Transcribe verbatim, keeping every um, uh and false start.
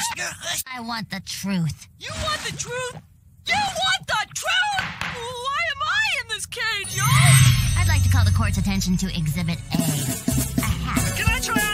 I want the truth. You want the truth? You want the truth? Why am I in this cage, y'all? I'd like to call the court's attention to Exhibit A. A hat. Can I try